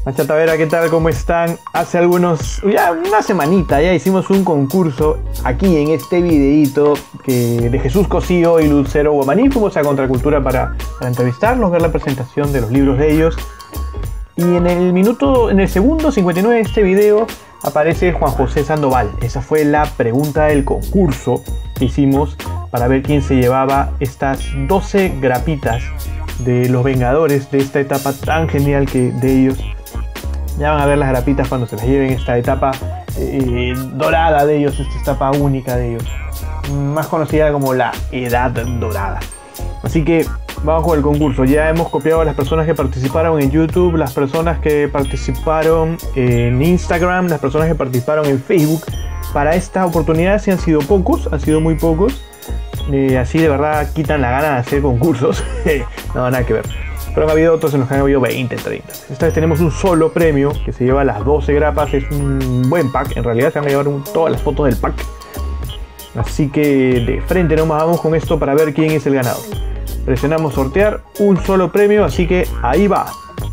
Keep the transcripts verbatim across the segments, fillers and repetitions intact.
Machatavera, ¿qué tal? ¿Cómo están? Hace algunos, ya una semanita ya hicimos un concurso aquí en este videito que de Jesús Cosío y Lucero Guamaní. Fuimos a Contracultura para, para entrevistarlos, ver la presentación de los libros de ellos. Y en el minuto, en el segundo cincuenta y nueve de este video aparece Juan José Sandoval. Esa fue la pregunta del concurso que hicimos para ver quién se llevaba estas doce grapitas de los Vengadores de esta etapa tan genial que de ellos. Ya van a ver las grapitas cuando se las lleven, esta etapa eh, dorada de ellos, esta etapa única de ellos, más conocida como la Edad Dorada. Así que vamos con el concurso. Ya hemos copiado a las personas que participaron en YouTube, las personas que participaron en Instagram, las personas que participaron en Facebook. Para esta oportunidad sí han sido pocos, han sido muy pocos. Eh, así de verdad quitan la gana de hacer concursos. No, nada que ver. Pero han habido otros en los que han habido veinte, treinta. Esta vez tenemos un solo premio que se lleva las doce grapas. Es un buen pack. En realidad se van a llevar un, todas las fotos del pack. Así que de frente nomás vamos con esto para ver quién es el ganador. Presionamos sortear, un solo premio, así que ahí va.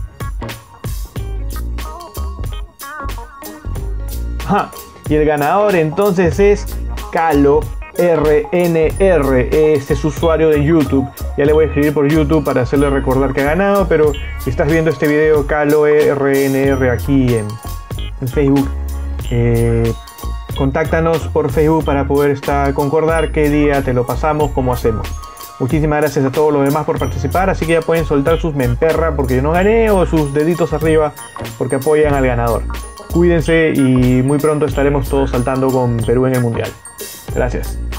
Ajá. Y el ganador entonces es Calo R N R. Este es usuario de YouTube. Ya le voy a escribir por YouTube para hacerle recordar que ha ganado, pero si estás viendo este video, Calo R N R aquí en, en Facebook, eh, contáctanos por Facebook para poder estar, concordar qué día te lo pasamos, cómo hacemos. Muchísimas gracias a todos los demás por participar, así que ya pueden soltar sus me emperra porque yo no gané o sus deditos arriba porque apoyan al ganador. Cuídense y muy pronto estaremos todos saltando con Perú en el Mundial. Gracias.